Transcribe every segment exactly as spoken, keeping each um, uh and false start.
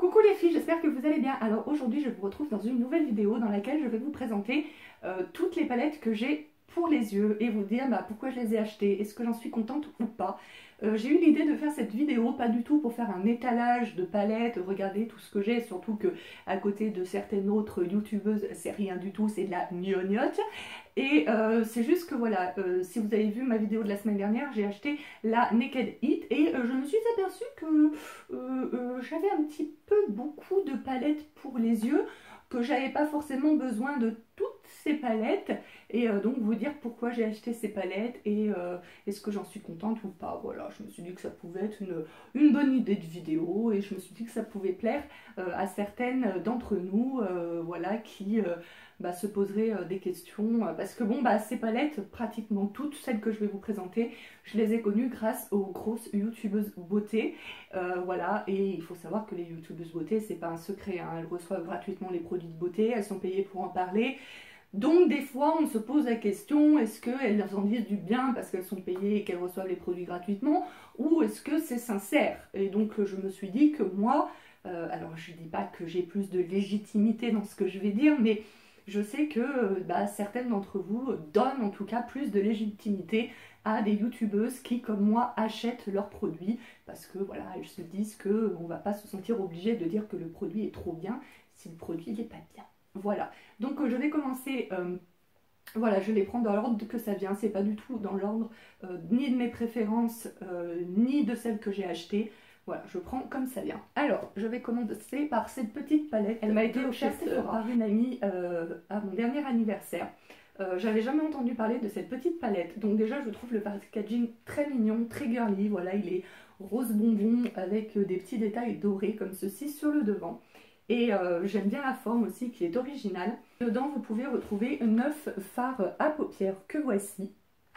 Coucou les filles, j'espère que vous allez bien. Alors aujourd'hui je vous retrouve dans une nouvelle vidéo dans laquelle je vais vous présenter euh, toutes les palettes que j'ai pour les yeux et vous dire bah, pourquoi je les ai achetées, est-ce que j'en suis contente ou pas. Euh, j'ai eu l'idée de faire cette vidéo, pas du tout pour faire un étalage de palettes, regarder tout ce que j'ai, surtout que à côté de certaines autres youtubeuses c'est rien du tout, c'est de la gnognotte. Et euh, c'est juste que voilà, euh, si vous avez vu ma vidéo de la semaine dernière, j'ai acheté la Naked It et euh, je me suis aperçue que euh, euh, j'avais un petit peu beaucoup de palettes pour les yeux, que j'avais pas forcément besoin de toutes ces palettes et euh, donc vous dire pourquoi j'ai acheté ces palettes et euh, est-ce que j'en suis contente ou pas. Voilà, je me suis dit que ça pouvait être une, une bonne idée de vidéo et je me suis dit que ça pouvait plaire euh, à certaines d'entre nous euh, voilà, qui euh, bah, se poseraient euh, des questions euh, parce que bon bah ces palettes, pratiquement toutes celles que je vais vous présenter, je les ai connues grâce aux grosses youtubeuses beauté. Euh, voilà, et il faut savoir que les youtubeuses beauté, c'est pas un secret, hein, elles reçoivent gratuitement les produits de beauté, elles sont payées pour en parler. Donc des fois on se pose la question, est-ce qu'elles en disent du bien parce qu'elles sont payées et qu'elles reçoivent les produits gratuitement, ou est-ce que c'est sincère? Et donc je me suis dit que moi, euh, alors je dis pas que j'ai plus de légitimité dans ce que je vais dire, mais je sais que bah, certaines d'entre vous donnent en tout cas plus de légitimité à des youtubeuses qui comme moi achètent leurs produits parce que voilà, elles se disent qu'on ne va pas se sentir obligé de dire que le produit est trop bien si le produit n'est pas bien. Voilà, donc euh, je vais commencer, euh, voilà, je les prends dans l'ordre que ça vient, c'est pas du tout dans l'ordre euh, ni de mes préférences, euh, ni de celles que j'ai achetées. Voilà, je prends comme ça vient. Alors, je vais commencer par cette petite palette. Elle m'a été offerte par une amie euh, à mon dernier anniversaire. Euh, J'avais jamais entendu parler de cette petite palette. Donc déjà, je trouve le packaging très mignon, très girly. Voilà, il est rose bonbon avec des petits détails dorés comme ceci sur le devant. Et euh, j'aime bien la forme aussi qui est originale. Dedans, vous pouvez retrouver neuf fards à paupières que voici.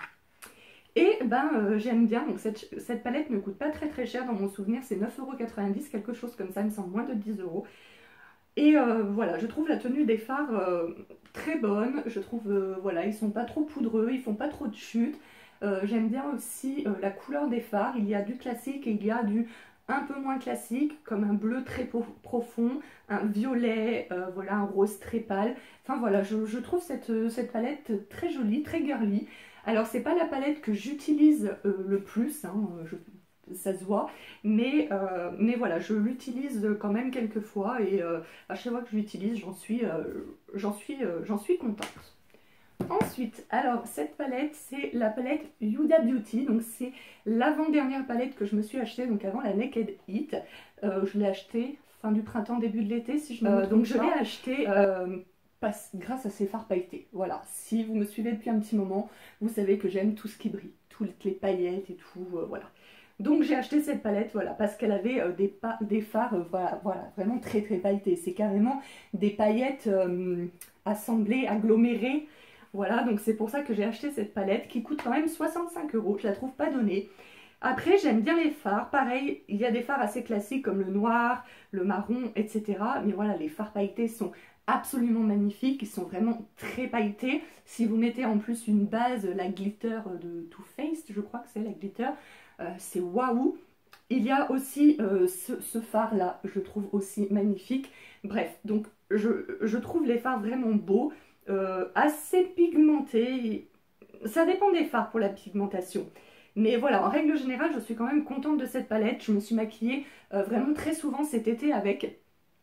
Et ben euh, j'aime bien, donc cette, cette palette ne coûte pas très très cher, dans mon souvenir c'est neuf euros quatre-vingt-dix, quelque chose comme ça, il me semble moins de dix euros. Et euh, voilà, je trouve la tenue des fards euh, très bonne, je trouve, euh, voilà, ils sont pas trop poudreux, ils font pas trop de chute. Euh, j'aime bien aussi euh, la couleur des fards, il y a du classique et il y a du un peu moins classique, comme un bleu très profond, un violet, euh, voilà, un rose très pâle. Enfin voilà, je, je trouve cette, cette palette très jolie, très girly. Alors c'est pas la palette que j'utilise euh, le plus, hein, je, ça se voit, mais, euh, mais voilà, je l'utilise quand même quelques fois et euh, à chaque fois que je l'utilise, j'en suis, euh, j'en suis, euh, j'en suis contente. Ensuite, alors cette palette, c'est la palette Huda Beauty, donc c'est l'avant-dernière palette que je me suis achetée, donc avant la Naked It. Euh, je l'ai achetée fin du printemps, début de l'été, si je me euh, trompe. Donc je l'ai achetée euh, grâce à ses fards pailletés. Voilà, si vous me suivez depuis un petit moment, vous savez que j'aime tout ce qui brille, toutes les paillettes et tout, euh, voilà. Donc j'ai acheté cette palette, voilà, parce qu'elle avait euh, des, des fards, euh, voilà, voilà, vraiment très très pailletés. C'est carrément des paillettes euh, assemblées, agglomérées. Voilà, donc c'est pour ça que j'ai acheté cette palette qui coûte quand même soixante-cinq euros, je la trouve pas donnée. Après, j'aime bien les fards, pareil, il y a des fards assez classiques comme le noir, le marron, et cetera. Mais voilà, les fards pailletés sont absolument magnifiques, ils sont vraiment très pailletés. Si vous mettez en plus une base, la glitter de Too Faced, je crois que c'est la glitter, euh, c'est waouh. Il y a aussi euh, ce, ce fard là, je trouve aussi magnifique. Bref, donc je, je trouve les fards vraiment beaux. Euh, assez pigmenté, ça dépend des fards pour la pigmentation, mais voilà, en règle générale je suis quand même contente de cette palette. Je me suis maquillée euh, vraiment très souvent cet été avec.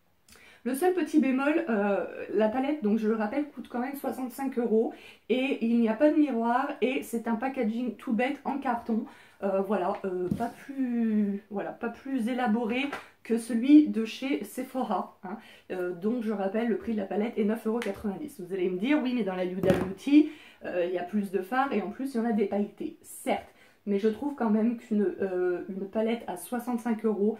Le seul petit bémol, euh, la palette, donc je le rappelle, coûte quand même soixante-cinq euros et il n'y a pas de miroir et c'est un packaging tout bête en carton. Euh, voilà, euh, pas plus, voilà, pas plus élaboré que celui de chez Sephora, hein, euh, donc je rappelle le prix de la palette est neuf euros quatre-vingt-dix. Vous allez me dire, oui mais dans la Huda Beauty, euh, il y a plus de fards et en plus il y en a des pailletés, certes, mais je trouve quand même qu'une euh, une palette à soixante-cinq euros,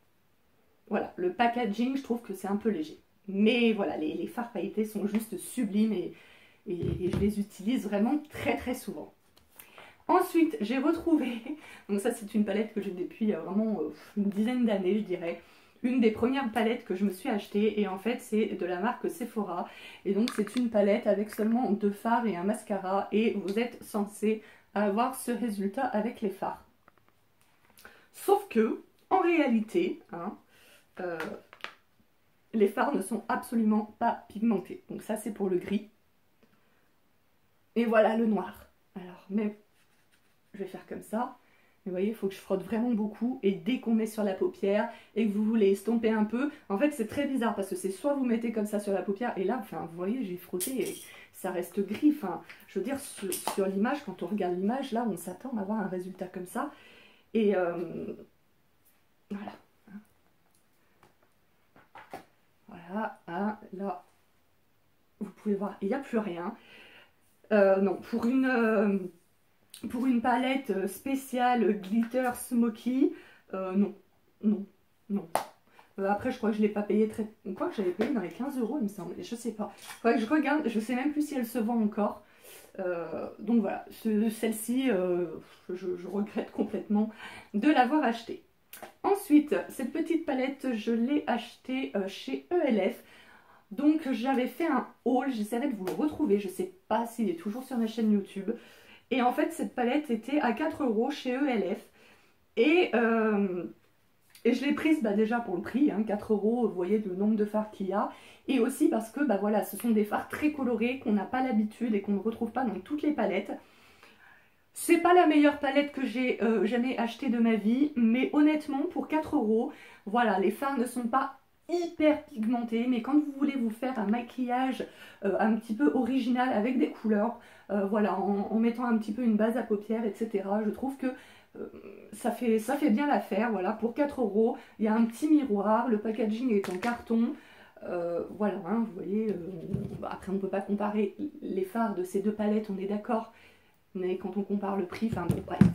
voilà, le packaging je trouve que c'est un peu léger. Mais voilà, les, les fards pailletés sont juste sublimes et, et, et je les utilise vraiment très très souvent. Ensuite, j'ai retrouvé, donc ça c'est une palette que j'ai depuis vraiment une dizaine d'années je dirais, une des premières palettes que je me suis achetée et en fait c'est de la marque Sephora et donc c'est une palette avec seulement deux fards et un mascara et vous êtes censé avoir ce résultat avec les fards. Sauf que, en réalité, hein, euh, les fards ne sont absolument pas pigmentés. Donc ça c'est pour le gris. Et voilà le noir. Alors même, je vais faire comme ça. Mais vous voyez, il faut que je frotte vraiment beaucoup. Et dès qu'on met sur la paupière et que vous voulez estomper un peu, en fait c'est très bizarre parce que c'est soit vous mettez comme ça sur la paupière et là, enfin vous voyez, j'ai frotté et ça reste gris. Enfin, je veux dire, sur, sur l'image, quand on regarde l'image, là on s'attend à avoir un résultat comme ça. Et euh, voilà. Voilà, hein, là, vous pouvez voir, il n'y a plus rien. Euh, non, pour une... Euh, Pour une palette spéciale glitter smoky, euh, non, non, non. Euh, après, je crois que je ne l'ai pas payé très... Quoi que j'avais payé dans les quinze euros, il me semble. Je sais pas. Faudrait que je regarde, je sais même plus si elle se vend encore. Euh, donc voilà, celle-ci, euh, je, je regrette complètement de l'avoir achetée. Ensuite, cette petite palette, je l'ai achetée euh, chez E L F. Donc j'avais fait un haul, j'essaierai de vous le retrouver. Je sais pas s'il est toujours sur ma chaîne YouTube. Et en fait, cette palette était à quatre euros chez E L F. Et, euh, et je l'ai prise bah, déjà pour le prix, hein, quatre euros, vous voyez le nombre de fards qu'il y a. Et aussi parce que bah, voilà, ce sont des fards très colorés qu'on n'a pas l'habitude et qu'on ne retrouve pas dans toutes les palettes. C'est pas la meilleure palette que j'ai euh, jamais achetée de ma vie, mais honnêtement, pour quatre euros, voilà, les fards ne sont pas hyper pigmentés, mais quand vous voulez vous faire un maquillage euh, un petit peu original avec des couleurs, euh, voilà, en, en mettant un petit peu une base à paupières, et cetera, je trouve que euh, ça, fait, ça fait bien l'affaire. Voilà, pour quatre euros, il y a un petit miroir, le packaging est en carton. Euh, voilà, hein, vous voyez, euh, on, après on ne peut pas comparer les fards de ces deux palettes, on est d'accord, mais quand on compare le prix, enfin bon, bref.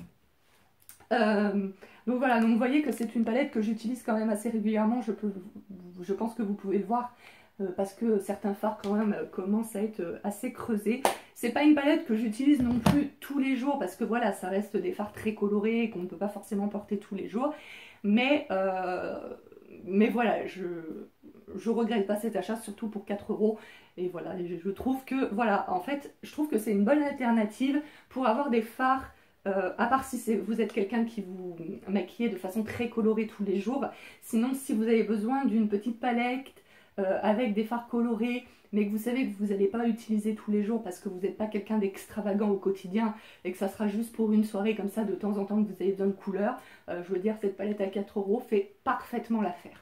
Euh, donc voilà, donc vous voyez que c'est une palette que j'utilise quand même assez régulièrement, je, peux, je pense que vous pouvez le voir, euh, parce que certains fards quand même euh, commencent à être euh, assez creusés. C'est pas une palette que j'utilise non plus tous les jours, parce que voilà, ça reste des fards très colorés et qu'on ne peut pas forcément porter tous les jours, mais, euh, mais voilà, je, je regrette pas cet achat, surtout pour quatre euros. Et voilà, je, je trouve que, voilà, en fait, je trouve que c'est une bonne alternative pour avoir des fards. Euh, à part si vous êtes quelqu'un qui vous maquille de façon très colorée tous les jours. Sinon, si vous avez besoin d'une petite palette euh, avec des fards colorés, mais que vous savez que vous n'allez pas utiliser tous les jours parce que vous n'êtes pas quelqu'un d'extravagant au quotidien et que ça sera juste pour une soirée comme ça de temps en temps que vous avez besoin de couleurs, euh, je veux dire, cette palette à quatre euros fait parfaitement l'affaire.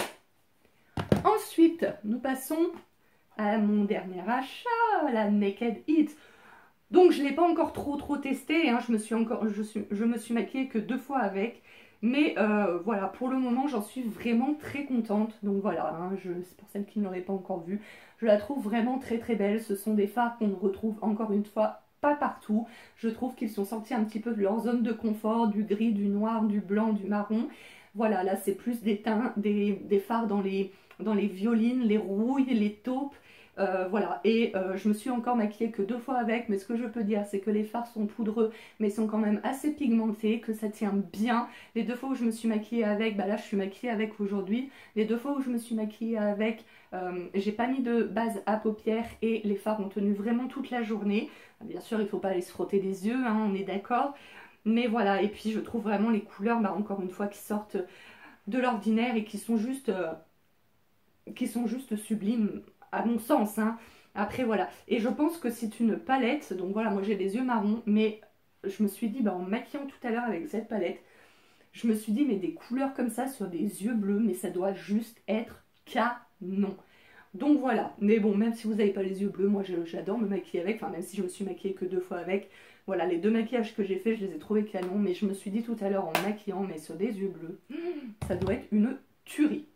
Ensuite, nous passons à mon dernier achat, la Naked Heat. Donc je ne l'ai pas encore trop trop testé, hein. je, me suis encore, je, suis, je me suis maquillée que deux fois avec. Mais euh, voilà, pour le moment j'en suis vraiment très contente. Donc voilà, hein, c'est pour celles qui ne l'auraient pas encore vue. Je la trouve vraiment très très belle. Ce sont des fards qu'on ne retrouve encore une fois pas partout. Je trouve qu'ils sont sortis un petit peu de leur zone de confort, du gris, du noir, du blanc, du marron. Voilà, là c'est plus des teints, des, des fards dans les, dans les violines, les rouilles, les taupes. Euh, voilà, et euh, je me suis encore maquillée que deux fois avec, mais ce que je peux dire c'est que les fards sont poudreux mais sont quand même assez pigmentés, que ça tient bien. Les deux fois où je me suis maquillée avec, bah là je suis maquillée avec aujourd'hui, les deux fois où je me suis maquillée avec, euh, j'ai pas mis de base à paupières et les fards ont tenu vraiment toute la journée. Bien sûr il faut pas aller se frotter les yeux, hein, on est d'accord, mais voilà, et puis je trouve vraiment les couleurs, bah, encore une fois, qui sortent de l'ordinaire et qui sont juste, euh, qui sont juste sublimes à mon sens, hein. Après voilà, et je pense que c'est une palette, donc voilà, moi j'ai les yeux marrons, mais je me suis dit, bah, en maquillant tout à l'heure avec cette palette, je me suis dit, mais des couleurs comme ça sur des yeux bleus, mais ça doit juste être canon. Donc voilà, mais bon, même si vous n'avez pas les yeux bleus, moi j'adore me maquiller avec, enfin même si je me suis maquillée que deux fois avec, voilà, les deux maquillages que j'ai fait, je les ai trouvés canons, mais je me suis dit tout à l'heure en maquillant, mais sur des yeux bleus, ça doit être une tuerie.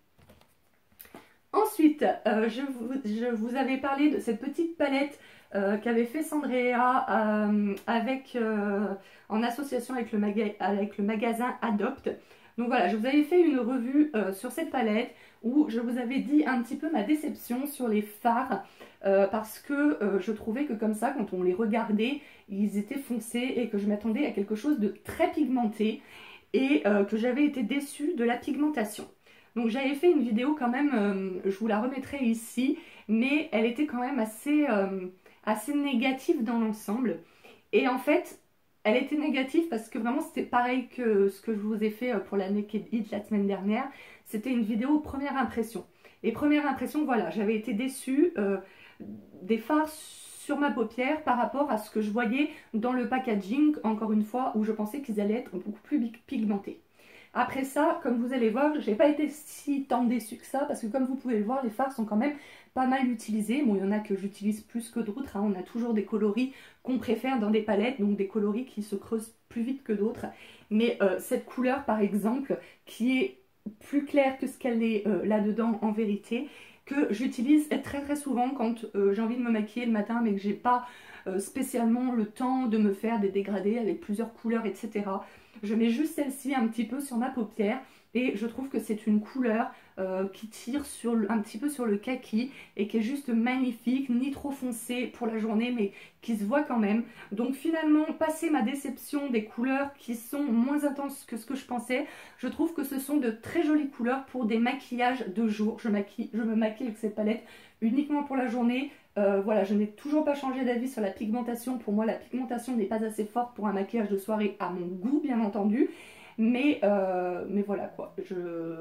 Ensuite, euh, je, vous, je vous avais parlé de cette petite palette euh, qu'avait fait Sandrea euh, avec, euh, en association avec le, maga avec le magasin Adopt. Donc voilà, je vous avais fait une revue euh, sur cette palette où je vous avais dit un petit peu ma déception sur les fards euh, parce que euh, je trouvais que comme ça, quand on les regardait, ils étaient foncés et que je m'attendais à quelque chose de très pigmenté et euh, que j'avais été déçue de la pigmentation. Donc j'avais fait une vidéo quand même, euh, je vous la remettrai ici, mais elle était quand même assez, euh, assez négative dans l'ensemble. Et en fait, elle était négative parce que vraiment c'était pareil que ce que je vous ai fait pour la Naked Heat la semaine dernière. C'était une vidéo première impression. Et première impression, voilà, j'avais été déçue euh, des fards sur ma paupière par rapport à ce que je voyais dans le packaging, encore une fois, où je pensais qu'ils allaient être beaucoup plus pigmentés. Après ça, comme vous allez voir, j'ai pas été si tant déçue que ça, parce que comme vous pouvez le voir, les fards sont quand même pas mal utilisés. Bon, il y en a que j'utilise plus que d'autres, hein. On a toujours des coloris qu'on préfère dans des palettes, donc des coloris qui se creusent plus vite que d'autres. Mais euh, cette couleur, par exemple, qui est plus claire que ce qu'elle est euh, là-dedans en vérité, que j'utilise très très souvent quand euh, j'ai envie de me maquiller le matin, mais que j'ai pas euh, spécialement le temps de me faire des dégradés avec plusieurs couleurs, et cetera. Je mets juste celle-ci un petit peu sur ma paupière et je trouve que c'est une couleur euh, qui tire sur le, un petit peu sur le kaki et qui est juste magnifique, ni trop foncée pour la journée mais qui se voit quand même. Donc finalement, passé ma déception des couleurs qui sont moins intenses que ce que je pensais, je trouve que ce sont de très jolies couleurs pour des maquillages de jour. Je, maquille, je me maquille avec cette palette uniquement pour la journée. Euh, voilà, je n'ai toujours pas changé d'avis sur la pigmentation. Pour moi, la pigmentation n'est pas assez forte pour un maquillage de soirée à mon goût, bien entendu. Mais, euh, mais voilà quoi. Je...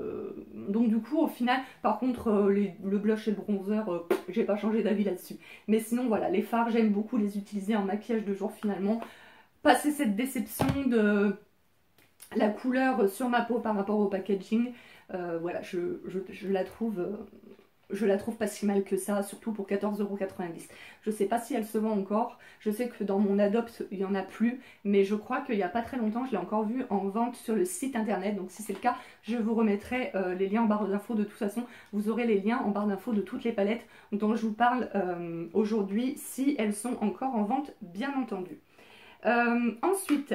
Donc du coup, au final, par contre, euh, les, le blush et le bronzer, euh, j'ai pas changé d'avis là-dessus. Mais sinon, voilà, les fards, j'aime beaucoup les utiliser en maquillage de jour finalement. Passer cette déception de la couleur sur ma peau par rapport au packaging, euh, voilà, je, je, je la trouve... Euh, Je la trouve pas si mal que ça, surtout pour quatorze euros quatre-vingt-dix. Je sais pas si elle se vend encore, je sais que dans mon Adopt il y en a plus, mais je crois qu'il y a pas très longtemps je l'ai encore vue en vente sur le site internet, donc si c'est le cas, je vous remettrai euh, les liens en barre d'infos. De toute façon, vous aurez les liens en barre d'infos de toutes les palettes dont je vous parle euh, aujourd'hui, si elles sont encore en vente, bien entendu. Euh, ensuite,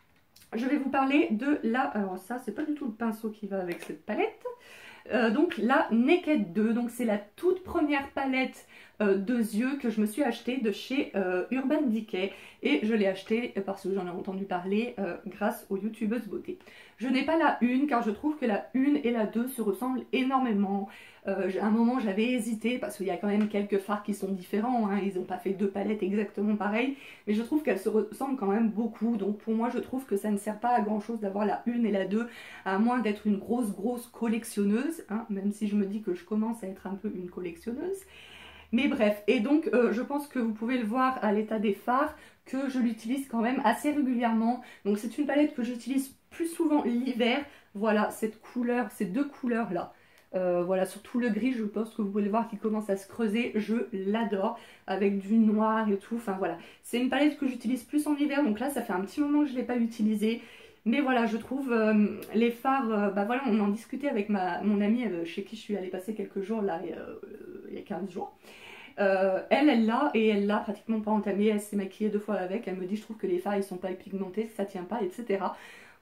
je vais vous parler de la... Alors ça, c'est pas du tout le pinceau qui va avec cette palette. Euh, donc la Naked deux, donc c'est la toute première palette euh, de yeux que je me suis achetée de chez euh, Urban Decay et je l'ai achetée parce que j'en ai entendu parler euh, grâce aux youtubeuses beauté. Je n'ai pas la une car je trouve que la une et la deux se ressemblent énormément. Euh, à un moment j'avais hésité parce qu'il y a quand même quelques fards qui sont différents, hein. Ils n'ont pas fait deux palettes exactement pareilles, mais je trouve qu'elles se ressemblent quand même beaucoup. Donc pour moi je trouve que ça ne sert pas à grand chose d'avoir la une et la deux, à moins d'être une grosse grosse collectionneuse, hein, même si je me dis que je commence à être un peu une collectionneuse. Mais bref, et donc euh, je pense que vous pouvez le voir à l'état des fards que je l'utilise quand même assez régulièrement. Donc c'est une palette que j'utilise plus souvent l'hiver. Voilà, cette couleur, ces deux couleurs là. Euh, voilà, surtout le gris, je pense que vous pouvez le voir qui commence à se creuser, je l'adore, avec du noir et tout, enfin voilà. C'est une palette que j'utilise plus en hiver, donc là ça fait un petit moment que je ne l'ai pas utilisée. Mais voilà, je trouve euh, les fards, euh, bah voilà, on en discutait avec ma, mon amie euh, chez qui je suis allée passer quelques jours, là, euh, il y a quinze jours. Euh, elle, elle l'a et elle l'a pratiquement pas entamé, elle s'est maquillée deux fois avec, elle me dit je trouve que les fards ils sont pas pigmentés, ça tient pas, et cetera.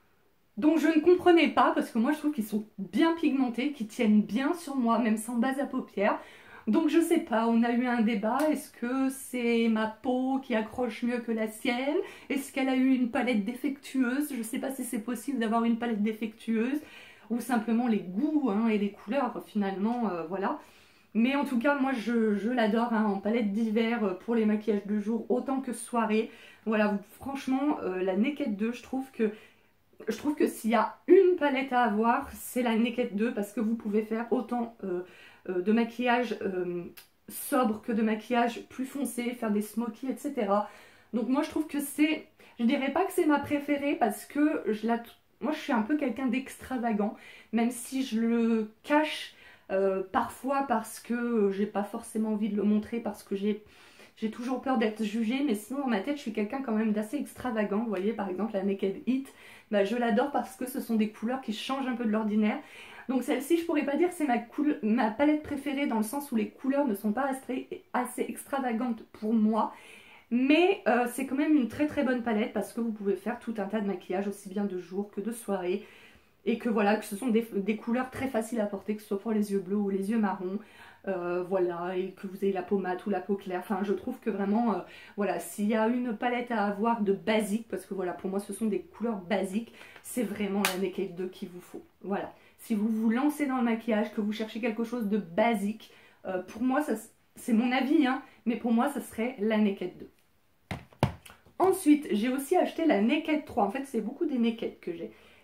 Donc je ne comprenais pas parce que moi je trouve qu'ils sont bien pigmentés, qu'ils tiennent bien sur moi, même sans base à paupières. Donc je sais pas, on a eu un débat, est-ce que c'est ma peau qui accroche mieux que la sienne? Est-ce qu'elle a eu une palette défectueuse? Je sais pas si c'est possible d'avoir une palette défectueuse ou simplement les goûts hein, et les couleurs finalement, euh, voilà. Mais en tout cas moi je, je l'adore hein, en palette d'hiver pour les maquillages de jour autant que soirée. Voilà, vous, franchement euh, la Naked deux, je trouve que Je trouve que s'il y a une palette à avoir, c'est la Naked deux parce que vous pouvez faire autant euh, euh, de maquillage euh, sobre que de maquillage plus foncé, faire des smokies, et cetera. Donc moi je trouve que c'est, je dirais pas que c'est ma préférée parce que je la, moi je suis un peu quelqu'un d'extravagant, même si je le cache euh, parfois parce que j'ai pas forcément envie de le montrer, parce que j'ai... J'ai toujours peur d'être jugée, mais sinon dans ma tête je suis quelqu'un quand même d'assez extravagant. Vous voyez par exemple la Naked Heat, bah, je l'adore parce que ce sont des couleurs qui changent un peu de l'ordinaire. Donc celle-ci je pourrais pas dire que c'est ma, ma palette préférée dans le sens où les couleurs ne sont pas assez, assez extravagantes pour moi. Mais euh, c'est quand même une très très bonne palette parce que vous pouvez faire tout un tas de maquillages aussi bien de jour que de soirée. Et que voilà, que ce sont des, des couleurs très faciles à porter, que ce soit pour les yeux bleus ou les yeux marrons. Euh, voilà, et que vous ayez la peau mate ou la peau claire. Enfin, je trouve que vraiment, euh, voilà, s'il y a une palette à avoir de basique, parce que voilà, pour moi, ce sont des couleurs basiques, c'est vraiment la Naked deux qu'il vous faut. Voilà, si vous vous lancez dans le maquillage, que vous cherchez quelque chose de basique, euh, pour moi, c'est mon avis, hein, mais pour moi, ça serait la Naked deux. Ensuite, j'ai aussi acheté la Naked trois. En fait, c'est beaucoup des Naked que j'ai.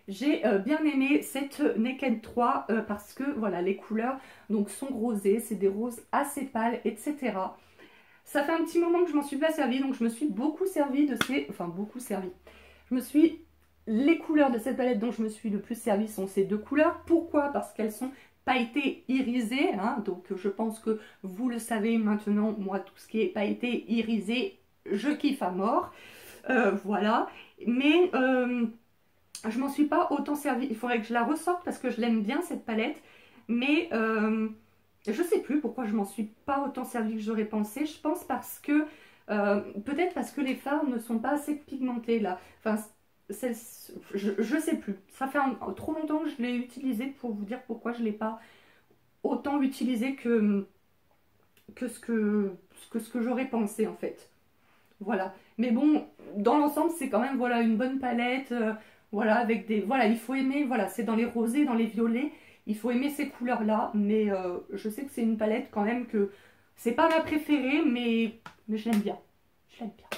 J'ai euh, bien aimé cette Naked trois euh, parce que voilà, les couleurs donc, sont rosées, c'est des roses assez pâles, et cetera. Ça fait un petit moment que je m'en suis pas servie, donc je me suis beaucoup servi de ces... Enfin, beaucoup servi. Je me suis... Les couleurs de cette palette dont je me suis le plus servi sont ces deux couleurs. Pourquoi? Parce qu'elles sont pailletées irisées, hein, donc je pense que vous le savez maintenant, moi tout ce qui est pailleté irisé, je kiffe à mort. Euh, voilà, mais... Euh, je m'en suis pas autant servi. Il faudrait que je la ressorte parce que je l'aime bien cette palette. Mais euh, je sais plus pourquoi je m'en suis pas autant servi que j'aurais pensé. Je pense parce que... Euh, peut-être parce que les fards ne sont pas assez pigmentés là. Enfin, je, je sais plus. Ça fait un, trop longtemps que je l'ai utilisé pour vous dire pourquoi je l'ai pas autant utilisé que, que ce que, que, ce que j'aurais pensé en fait. Voilà. Mais bon, dans l'ensemble, c'est quand même voilà, une bonne palette. Euh, Voilà, avec des... Voilà, il faut aimer, voilà, c'est dans les rosés, dans les violets. Il faut aimer ces couleurs-là, mais euh, je sais que c'est une palette quand même que... C'est pas ma préférée, mais, mais je l'aime bien. Je l'aime bien.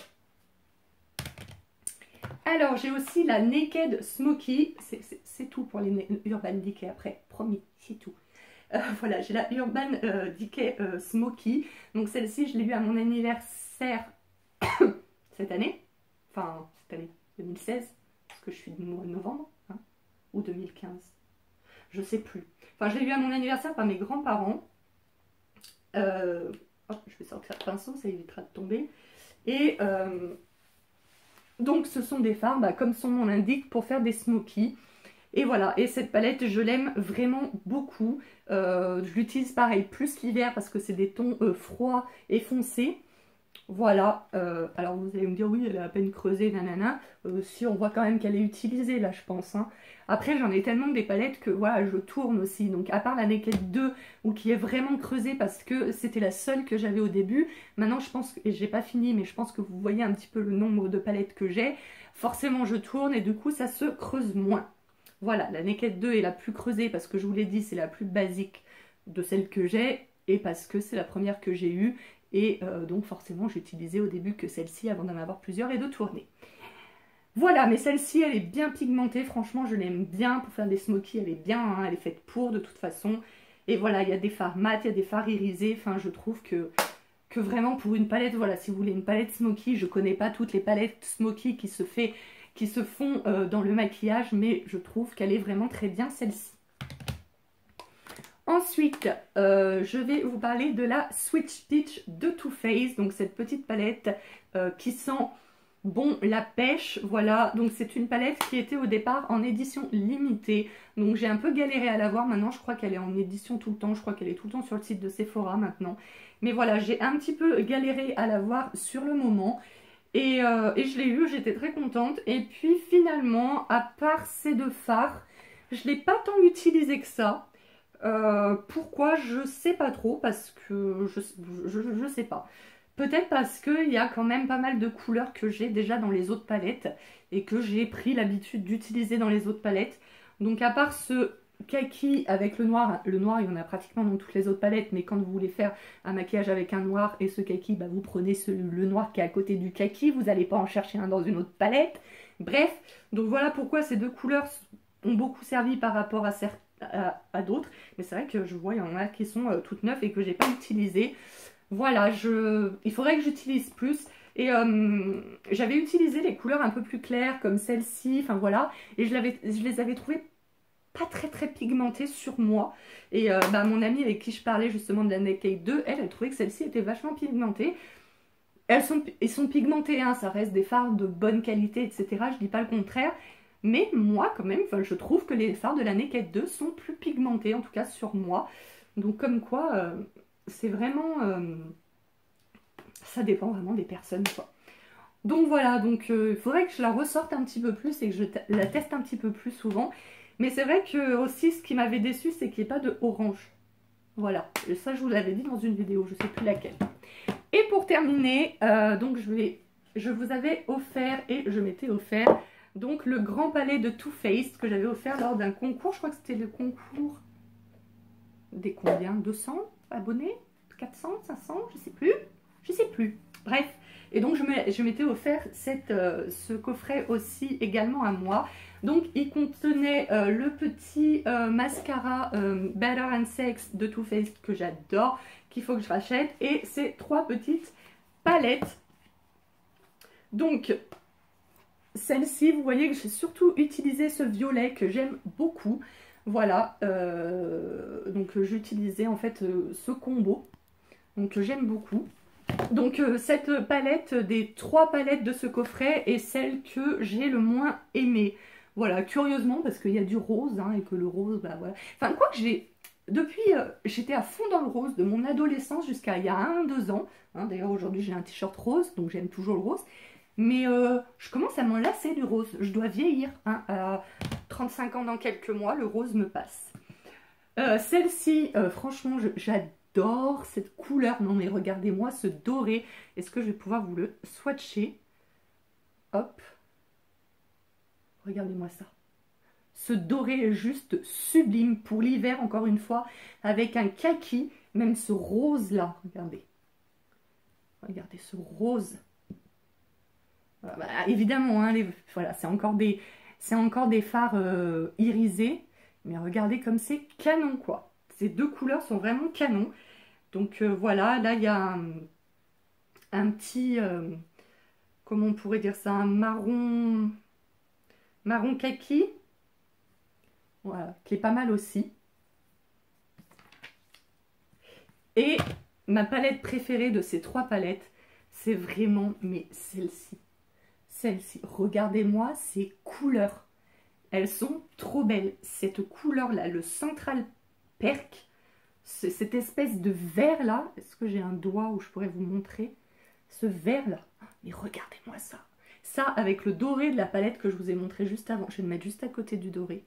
Alors, j'ai aussi la Naked Smoky. C'est tout pour les Urban Decay après, promis, c'est tout. Euh, voilà, j'ai la Urban euh, Decay euh, Smoky. Donc celle-ci, je l'ai eu à mon anniversaire cette année. Enfin, cette année, deux mille seize. Parce que je suis du mois de novembre, hein, ou deux mille quinze, je sais plus. Enfin, je l'ai eu à mon anniversaire par mes grands-parents. Euh, hop, je vais sortir le pinceau, ça évitera de tomber. Et euh, donc, ce sont des fards, bah, comme son nom l'indique, pour faire des smokies. Et voilà, et cette palette, je l'aime vraiment beaucoup. Euh, je l'utilise pareil, plus l'hiver, parce que c'est des tons euh, froids et foncés. Voilà, euh, alors vous allez me dire, oui, elle est à peine creusée, nanana. Euh, si, on voit quand même qu'elle est utilisée, là, je pense. Hein. Après, j'en ai tellement des palettes que, voilà, je tourne aussi. Donc, à part la Naked deux, ou qui est vraiment creusée parce que c'était la seule que j'avais au début. Maintenant, je pense, et j'ai pas fini, mais je pense que vous voyez un petit peu le nombre de palettes que j'ai. Forcément, je tourne et du coup, ça se creuse moins. Voilà, la Naked deux est la plus creusée parce que, je vous l'ai dit, c'est la plus basique de celle que j'ai. Et parce que c'est la première que j'ai eue. Et euh, donc forcément j'ai utilisé au début que celle-ci avant d'en avoir plusieurs et de tourner. Voilà, mais celle-ci elle est bien pigmentée, franchement je l'aime bien pour faire des smokies, elle est bien, hein, elle est faite pour de toute façon. Et voilà, il y a des fards mat, il y a des fards irisés, enfin je trouve que, que vraiment pour une palette, voilà, si vous voulez une palette smoky, je connais pas toutes les palettes smoky qui se, fait, qui se font euh, dans le maquillage, mais je trouve qu'elle est vraiment très bien celle-ci. Ensuite, euh, je vais vous parler de la Switch Peach de Too Faced, donc cette petite palette euh, qui sent bon la pêche. Voilà, donc c'est une palette qui était au départ en édition limitée, donc j'ai un peu galéré à l'avoir. Maintenant, je crois qu'elle est en édition tout le temps, je crois qu'elle est tout le temps sur le site de Sephora maintenant. Mais voilà, j'ai un petit peu galéré à l'avoir sur le moment. Et, euh, et je l'ai eu, j'étais très contente. Et puis finalement, à part ces deux fards, je ne l'ai pas tant utilisé que ça. Euh, pourquoi? Je sais pas trop, parce que je, je, je sais pas. Peut-être parce qu'il y a quand même pas mal de couleurs que j'ai déjà dans les autres palettes et que j'ai pris l'habitude d'utiliser dans les autres palettes. Donc à part ce kaki avec le noir, le noir il y en a pratiquement dans toutes les autres palettes, mais quand vous voulez faire un maquillage avec un noir et ce kaki, bah vous prenez ce, le noir qui est à côté du kaki, vous n'allez pas en chercher un dans une autre palette. Bref, donc voilà pourquoi ces deux couleurs ont beaucoup servi par rapport à certaines à, à d'autres, mais c'est vrai que je vois il y en a qui sont euh, toutes neuves et que j'ai pas utilisé. Voilà, je il faudrait que j'utilise plus. Et euh, j'avais utilisé les couleurs un peu plus claires comme celle-ci, enfin voilà, et je, l'avais, je les avais trouvées pas très très pigmentées sur moi. Et euh, bah, mon amie avec qui je parlais justement de la Naked deux, elle, elle trouvait que celle-ci était vachement pigmentée. Elles sont, elles sont pigmentées, hein, ça reste des fards de bonne qualité, et cetera. Je dis pas le contraire. Mais moi, quand même, je trouve que les fards de la Naked deux sont plus pigmentés, en tout cas sur moi. Donc comme quoi, euh, c'est vraiment... Euh, ça dépend vraiment des personnes, quoi. Donc voilà, donc euh, il faudrait que je la ressorte un petit peu plus et que je la teste un petit peu plus souvent. Mais c'est vrai que aussi, ce qui m'avait déçu, c'est qu'il n'y ait pas de orange. Voilà, et ça je vous l'avais dit dans une vidéo, je ne sais plus laquelle. Et pour terminer, euh, donc je, vais, je vous avais offert et je m'étais offert... Donc le grand palais de Too Faced que j'avais offert lors d'un concours, je crois que c'était le concours des combien, deux cents abonnés, quatre cents, cinq cents, je sais plus, je sais plus. Bref, et donc je m'étais offert cette, euh, ce coffret aussi également à moi. Donc il contenait euh, le petit euh, mascara euh, Better and Sex de Too Faced que j'adore, qu'il faut que je rachète, et ces trois petites palettes. Donc celle-ci, vous voyez que j'ai surtout utilisé ce violet que j'aime beaucoup. Voilà, euh, donc j'ai utilisé en fait euh, ce combo, donc j'aime beaucoup. Donc euh, cette palette des trois palettes de ce coffret est celle que j'ai le moins aimée. Voilà, curieusement, parce qu'il y a du rose, hein, et que le rose, bah voilà. Enfin, quoi que j'ai, depuis, euh, j'étais à fond dans le rose de mon adolescence jusqu'à il y a un, deux ans. Hein, d'ailleurs, aujourd'hui, j'ai un t-shirt rose, donc j'aime toujours le rose. Mais euh, je commence à m'en lasser du rose. Je dois vieillir, hein, à trente-cinq ans dans quelques mois, le rose me passe. Euh, Celle-ci, euh, franchement, j'adore cette couleur. Non, mais regardez-moi ce doré. Est-ce que je vais pouvoir vous le swatcher? Hop. Regardez-moi ça. Ce doré est juste sublime pour l'hiver, encore une fois, avec un kaki, même ce rose-là. Regardez. Regardez ce rose. Voilà, bah, évidemment, hein, les, voilà, c'est encore des, c'est encore des fards euh, irisés. Mais regardez comme c'est canon, quoi. Ces deux couleurs sont vraiment canon. Donc euh, voilà, là, il y a un, un petit... Euh, comment on pourrait dire ça? Un marron... marron kaki, voilà, qui est pas mal aussi. Et ma palette préférée de ces trois palettes, c'est vraiment, mais celle-ci. Celle-ci, regardez-moi ces couleurs. Elles sont trop belles. Cette couleur-là, le Central Perk, cette espèce de vert-là, est-ce que j'ai un doigt où je pourrais vous montrer? Ce vert-là, mais regardez-moi ça. Ça, avec le doré de la palette que je vous ai montré juste avant. Je vais le mettre juste à côté du doré.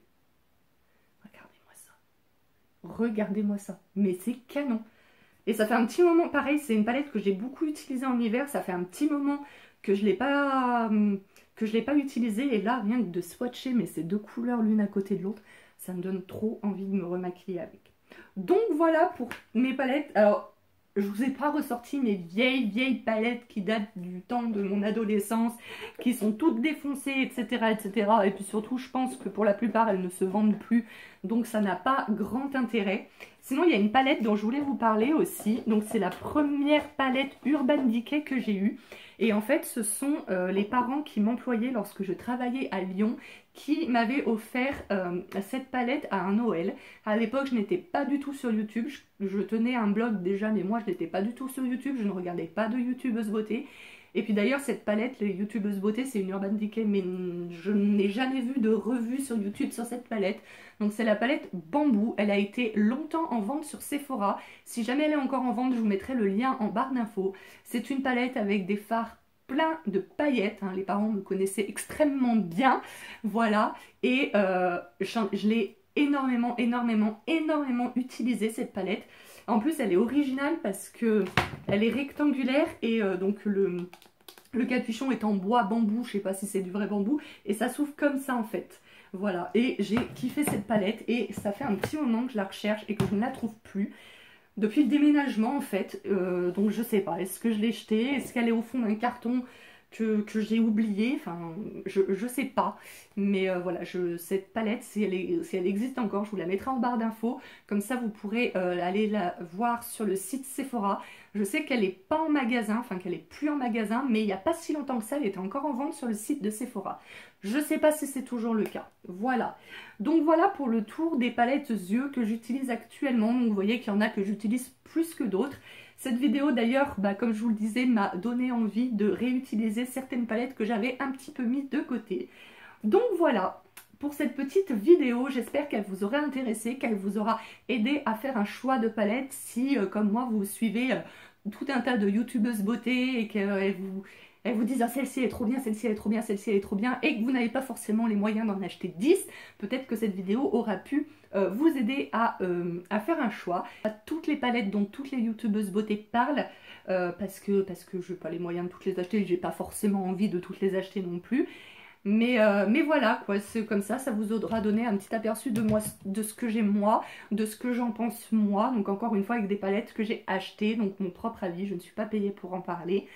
Regardez-moi ça. Regardez-moi ça. Mais c'est canon. Et ça fait un petit moment, pareil, c'est une palette que j'ai beaucoup utilisée en hiver. Ça fait un petit moment que je ne l'ai pas, que je l'ai pas utilisée. Et là, rien que de swatcher, mais ces deux couleurs l'une à côté de l'autre, ça me donne trop envie de me remaquiller avec. Donc voilà pour mes palettes. Alors, je vous ai pas ressorti mes vieilles, vieilles palettes qui datent du temps de mon adolescence, qui sont toutes défoncées, et cetera, et cetera. Et puis surtout, je pense que pour la plupart, elles ne se vendent plus, donc ça n'a pas grand intérêt. Sinon, il y a une palette dont je voulais vous parler aussi. Donc, c'est la première palette Urban Decay que j'ai eue. Et en fait, ce sont euh, les parents qui m'employaient lorsque je travaillais à Lyon qui m'avaient offert euh, cette palette à un Noël. À l'époque, je n'étais pas du tout sur YouTube. Je, je tenais un blog déjà, mais moi, je n'étais pas du tout sur YouTube. Je ne regardais pas de youtubeuse beauté. Et puis d'ailleurs, cette palette, les youtubeuses beauté, c'est une Urban Decay, mais je n'ai jamais vu de revue sur YouTube sur cette palette. Donc c'est la palette Bambou. Elle a été longtemps en vente sur Sephora. Si jamais elle est encore en vente, je vous mettrai le lien en barre d'infos. C'est une palette avec des fards pleins de paillettes. Hein. Les parents me connaissaient extrêmement bien. Voilà. Et euh, je, je l'ai énormément, énormément, énormément utilisée, cette palette. En plus, elle est originale parce que elle est rectangulaire et euh, donc le, le capuchon est en bois bambou. Je sais pas si c'est du vrai bambou. Et ça s'ouvre comme ça en fait. Voilà. Et j'ai kiffé cette palette et ça fait un petit moment que je la recherche et que je ne la trouve plus. Depuis le déménagement en fait. Euh, donc je sais pas. Est-ce que je l'ai jetée? Est-ce qu'elle est au fond d'un carton que, que j'ai oublié? Enfin, je, je sais pas. Mais euh, voilà, je, cette palette, si elle, est, si elle existe encore, je vous la mettrai en barre d'infos. Comme ça, vous pourrez euh, aller la voir sur le site Sephora. Je sais qu'elle n'est pas en magasin, enfin qu'elle n'est plus en magasin, mais il n'y a pas si longtemps que ça, elle était encore en vente sur le site de Sephora. Je ne sais pas si c'est toujours le cas. Voilà. Donc voilà pour le tour des palettes yeux que j'utilise actuellement. Donc vous voyez qu'il y en a que j'utilise plus que d'autres. Cette vidéo d'ailleurs, bah, comme je vous le disais, m'a donné envie de réutiliser certaines palettes que j'avais un petit peu mis de côté. Donc voilà pour cette petite vidéo, j'espère qu'elle vous aura intéressé, qu'elle vous aura aidé à faire un choix de palette si, euh, comme moi, vous suivez euh, tout un tas de youtubeuses beauté et qu'elles euh, vous, elles vous disent ah, celle-ci est trop bien, celle-ci est trop bien, celle-ci est trop bien et que vous n'avez pas forcément les moyens d'en acheter dix, peut-être que cette vidéo aura pu euh, vous aider à, euh, à faire un choix. À toutes les palettes dont toutes les youtubeuses beauté parlent, euh, parce que, parce que je n'ai pas les moyens de toutes les acheter, j'ai pas forcément envie de toutes les acheter non plus. Mais, euh, mais voilà, quoi, c'est comme ça, ça vous aura donné un petit aperçu de moi, de ce que j'ai moi, de ce que j'en pense moi. Donc encore une fois avec des palettes que j'ai achetées, donc mon propre avis, je ne suis pas payée pour en parler.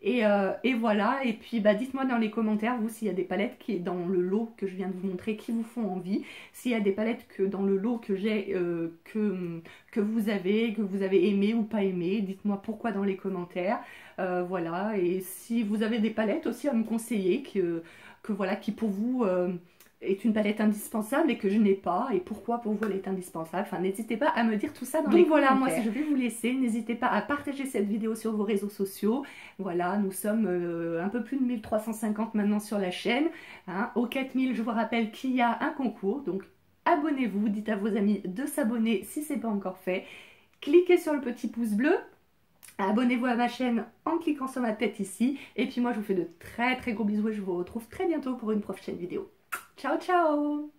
Et, euh, et voilà, et puis bah, dites-moi dans les commentaires, vous, s'il y a des palettes qui est dans le lot que je viens de vous montrer, qui vous font envie. S'il y a des palettes que dans le lot que j'ai, euh, que, que vous avez, que vous avez aimé ou pas aimé, dites-moi pourquoi dans les commentaires. Euh, voilà, et si vous avez des palettes aussi à me conseiller, que, que voilà, qui pour vous... Euh, est une palette indispensable et que je n'ai pas, et pourquoi pour vous elle est indispensable. Enfin, n'hésitez pas à me dire tout ça dans les commentaires. Donc voilà, moi je vais vous laisser, n'hésitez pas à partager cette vidéo sur vos réseaux sociaux. Voilà, nous sommes euh, un peu plus de mille trois cent cinquante maintenant sur la chaîne. Hein. Aux quatre mille, je vous rappelle qu'il y a un concours, donc abonnez-vous, dites à vos amis de s'abonner si ce n'est pas encore fait. Cliquez sur le petit pouce bleu. Abonnez-vous à ma chaîne en cliquant sur ma tête ici. Et puis moi je vous fais de très très gros bisous et je vous retrouve très bientôt pour une prochaine vidéo. Ciao ciao!